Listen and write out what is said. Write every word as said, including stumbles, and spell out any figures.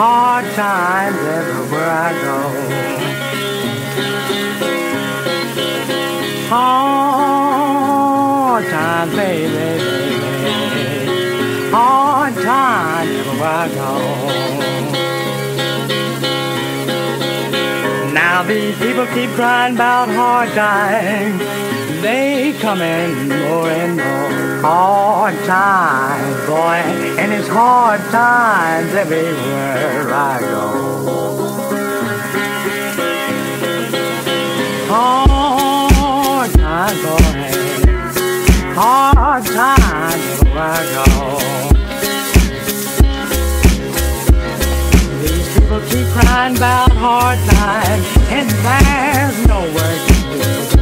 hard times everywhere I go. Hard times, baby, baby. Hard times everywhere I go. Now these people keep crying about hard times. They coming more and more. Hard times, boy, and it's hard times everywhere I go. Hard times, boy, hard times everywhere I go. These people keep crying about hard times, and there's nowhere to go.